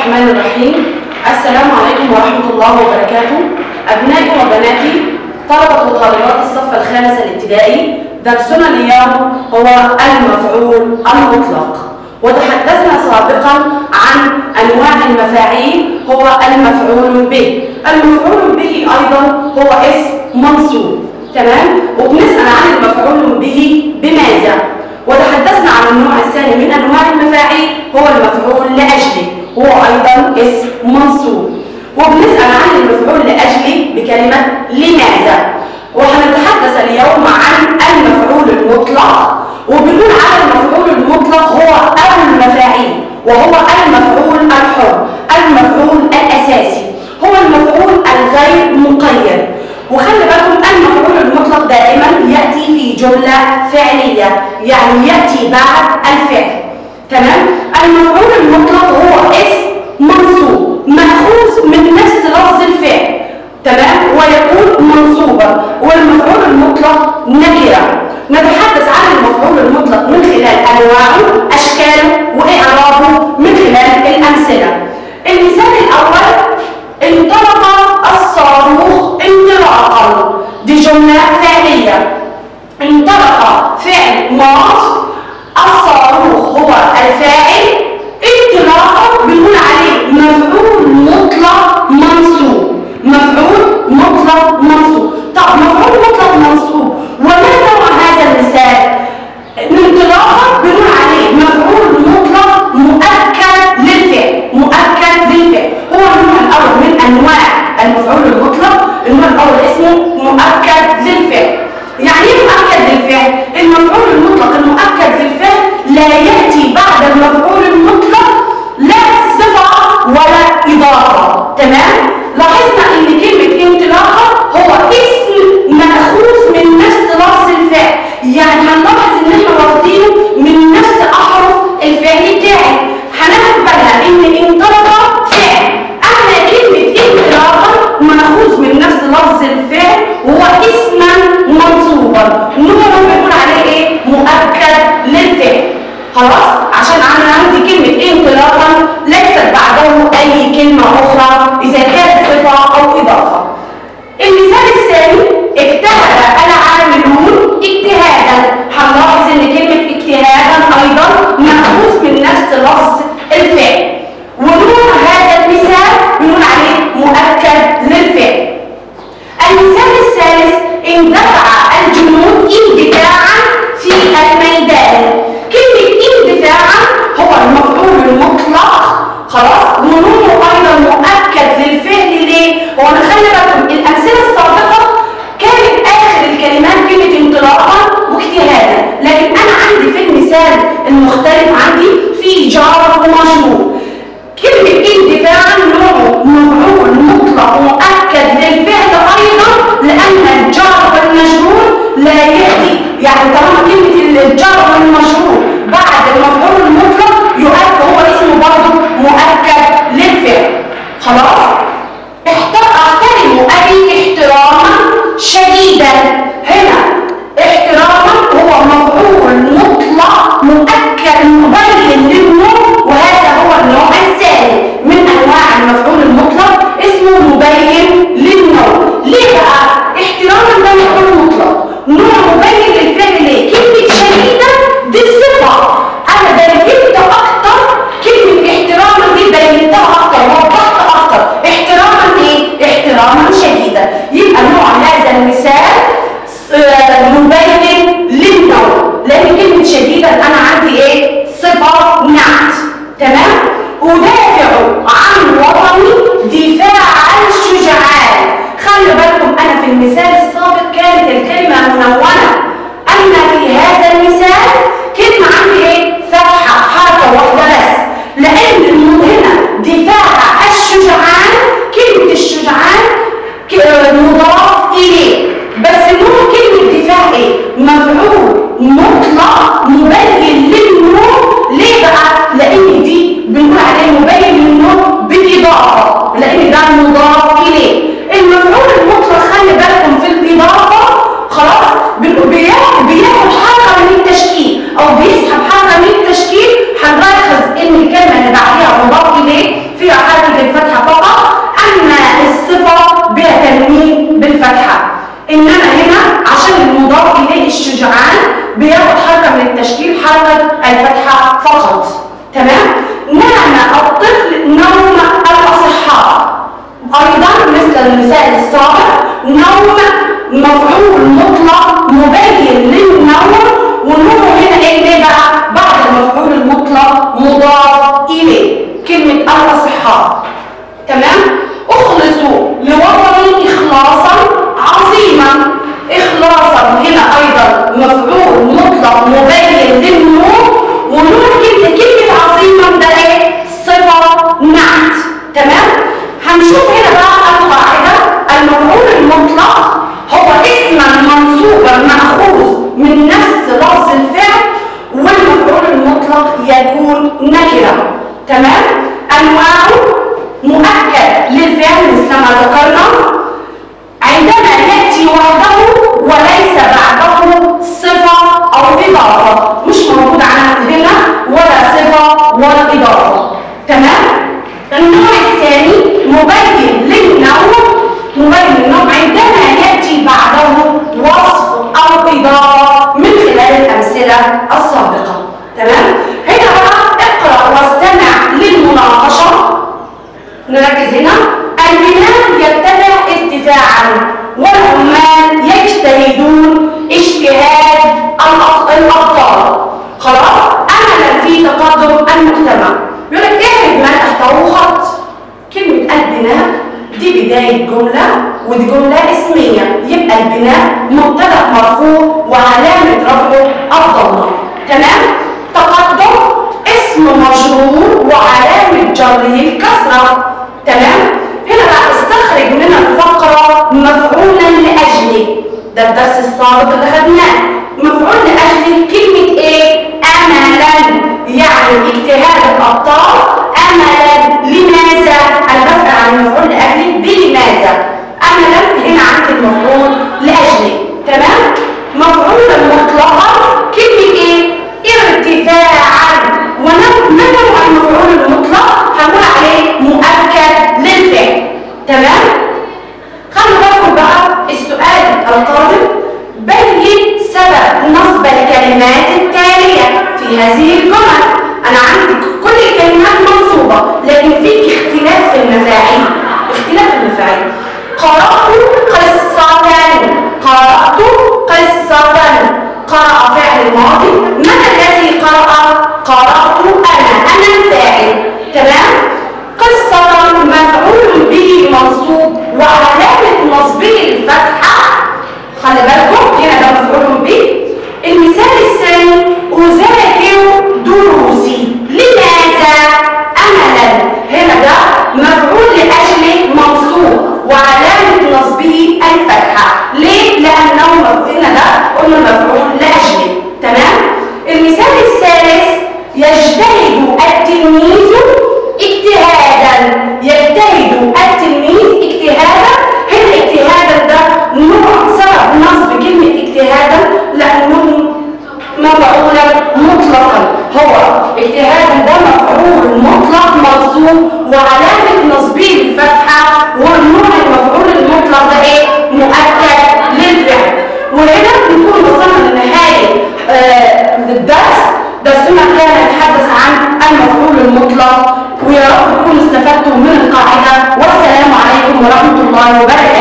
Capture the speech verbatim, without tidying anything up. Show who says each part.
Speaker 1: الرحمن الرحيم. السلام عليكم ورحمة الله وبركاته. أبنائي وبناتي طلبة وطالبات الصف الخامس الابتدائي، درسنا اليوم هو المفعول المطلق. وتحدثنا سابقا عن أنواع المفاعيل، هو المفعول به. المفعول به أيضا هو اسم منصوب، تمام؟ وبنسأل عن المفعول به بماذا؟ وتحدثنا عن النوع الثاني من أنواع المفاعيل هو المفعول لأجله، هو أيضا اسم منصوب. وبنسأل عن المفعول لأجله بكلمة لماذا. وهنتحدث اليوم عن المفعول المطلق، وبنقول على المفعول المطلق هو أول المفاعيل، وهو المفعول الحر، المفعول الأساسي، هو المفعول الغير مقيد. وخلي بالكم المفعول المطلق دائما يأتي في جملة فعلية، يعني يأتي بعد الفعل، تمام؟ المفعول المطلق هو اسم منصوب مأخوذ من نفس لفظ الفعل، تمام؟ ويكون منصوبا. والمفعول المطلق نكرة. نتحدث عن المفعول المطلق من خلال أنواعه، أشكاله، وإعرابه من خلال الأمثلة. المثال الأول: انطلق الصاروخ انطلاقا. دي جملة فعلية. انطلق فعل ماض، الصاروخ هو الفاعل، انطلاقا بنقول عليه مفعول مطلق منصوب. مفعول مطلق منصوب. طب مفعول مطلق منصوب وما نوع هذا المثال؟ انطلاقا بنقول عليه مفعول مطلق مؤكد للفعل. مؤكد للفعل هو النوع الأول من أنواع المفعول المطلق. النوع الأول اسمه مؤكد للفعل. يعني ايه مؤكد للفعل؟ المفعول المطلق المؤكد للفعل لا يأتي بعد المفعول المطلق لا صفة ولا إضافة، تمام؟ لاحظنا ان كلمة انطلاقا هو اسم مأخوذ من نفس لفظ الفعل، يعني هنلاحظ ان احنا واخدينه من نفس احرف الفعل بتاعي. هناخد بالنا ان انطلق فعل، اما كلمة انطلاقا مأخوذ من نفس لفظ الفعل وهو اسما منصوبا، نوعه بنقول عليه ايه؟ مؤكد للفعل. خلاص؟ عشان انا عندي كلمة انطلاقا ليست بعده اي كلمة اخرى اذا كانت صفة او اضافة. المثال الثاني: اجتهد العاملون اجتهادا. هنلاحظ ان كلمة اجتهادا ايضا مأخوذ من نفس لفظ الفعل، ونوع هذا المثال بنقول عليه مؤكد للفعل. المثال الثالث: اندفع الجنود اندفاعا في الميدان. كلمة اندفاعا هو المفعول المطلق، خلاص، ونوعه ايضا مؤكد للفعل. ليه؟ هو انا خلي بالكم الامثله السابقه كانت اخر الكلمات كلمه انطلاقا واجتهادا، لكن انا عندي في المثال المختلف عندي في جار ومجرور. كلمه اندفاعا نوعه مفعول مطلق مؤكد للفعل ايضا، لان الجار والمجرور لا ياتي، يعني طالما كلمه الجار والمجرور بعد المفعول المطلق يؤكد هو اسمه برضه مؤكد للفعل. خلاص؟ احترم ابي احتراما شديدا. هنا احتراما هو مفعول مطلق مؤكد مبين للنوع، وهذا هو النوع الثاني من انواع المفعول المطلق، اسمه مبين للنوع. ليه بقى؟ احتراما ده مفعول مطلق، نوع مبين للفعل. ليه؟ كلمه شديدا دي صفه انا بينتها اكتر، كلمه احتراما دي بينتها اكتر، وضحت اكتر. احتراما ايه؟ احتراما شديدا. يبقى نوع هذا المثال مبين للنوع، لان كلمه شديدا انا عندي ايه؟ صفه نعت، تمام؟ ادافع عن وطني دفاع الشجعان. خلي بالكم انا في المثال السابق كانت الكلمه منونه، اما في هذا المثال كلمه عندي ايه؟ فتحه، حركه واحده بس، لان هنا دفاع الشجعان كلمه الشجعان مضاف اليه، بس نوع كلمه دفاع ايه؟ مفعول مطلق مبين للنوع. ليه بقى؟ لان دي بنقول عليه مبين للنوع بالاضافه، لان ده مضاف اليه. المفعول المطلق خلي بالكم في الاضافه، خلاص، بياخد حركه من التشكيل او بيسحب حركه من التشكيل. هنلاحظ ان الكلمه اللي بعديها مضاف اليه فيها الفتحة فقط. تمام؟ نام الطفل نوم الأصحاء. أيضا مثل المثال السابق نوم مفعول مطلق مبين للنوم، والنوم هنا ايه ليه بقى؟ بعد المفعول المطلق مضاف إليه كلمة الأصحاء. تمام؟ أخلصوا لوطني إخلاصا عظيما. إخلاصا هنا أيضا مفعول مطلق مبين للنوم، ونون كلمة كلمة عظيما ده إيه؟ صفة نعت. تمام؟ هنشوف هنا بقى القاعدة. المفعول المطلق هو اسما منصوبا مأخوذ من نفس لفظ الفعل، والمفعول المطلق يكون نكرة. تمام؟ أنواعه مؤكد للفعل مثل ما ذكرنا عندما يأتي وحده وليس بعده صفة أو إضافة، مش موجود عندنا ولا صفة ولا إضافة. تمام؟ النوع الثاني مبين للنوع، مبين للنوع عندما يأتي بعده وصف أو إضافة من خلال الأمثلة السابقة. تمام؟ هنا بقى اقرأ واستمع للمناقشة. نركز هنا. البناء يرتفع ارتفاعا والعمال يجتهدون اجتهاد الأبطال. خلاص؟ أملا في تقدم المجتمع. يقول لك اعرف ما تحته خط. كلمة البناء دي بداية جملة ودي جملة اسمية، يبقى البناء مبتدأ مرفوع وعلامة رفعه الضمة. تمام؟ تقدم اسم مجرور وعلامة جره الكسرة. تمام؟ هنا بقى استخرج من الفقرة مفعولا لأجله. ده الدرس السابق اللي خدناه. مفعول لأجله كلمة ايه؟ أملا، يعني اجتهاد الأبطال أملا. لماذا؟ أنا بسأل عن المفعول لأجله بلماذا؟ أملا هنا عندي المفعول لأجله. تمام؟ مفعولا مطلقا كلمة ايه؟ ارتفاعا. وما نوع المفعول المطلق؟ هنقول عليه مؤكد للفعل. تمام؟ خلوا بالكم بقى السؤال القادم. بين سبب نصب الكلمات التالية في هذه الجمل. أنا عندي كل الكلمات منصوبة لكن في اختلاف في المفاعيل. اختلاف المفاعيل. قرأت قصة، قرأت قصة. قرأ فعل ماضي. من الذي قرأ؟ قرأت أنا، أنا الفاعل. تمام؟ قصة مفعول به منصوب وعلامة نصبه الفتحة. خلي بالكم هنا ده مفعول به. المثال الثاني أذاكر دروسي. لماذا؟ أملا. هنا ده مفعول لأجله منصوب وعلامة نصبه الفتحة. ليه؟ لأنه هنا ده قلنا مفعول لأجله. تمام؟ المثال الثالث يجتهد التلميذ اجتهادا. يجتهد التلميذ اجتهادا. هنا اجتهادا ده نوع سبب نصب كلمة اجتهادا لأنه مفعولا مطلقا. هو اجتهادا ده مفعول مطلق منصوب وعلامة نصبه الفتحة، والنوع المفعول المطلق ده ايه؟ مؤكد للفعل. وهنا نكون وصلنا لنهاية آه الدرس. درسنا كان يتحدث عن المفعول المطلق، ويا رب تكونوا استفدتوا من القاعدة. والسلام عليكم ورحمة الله وبركاته.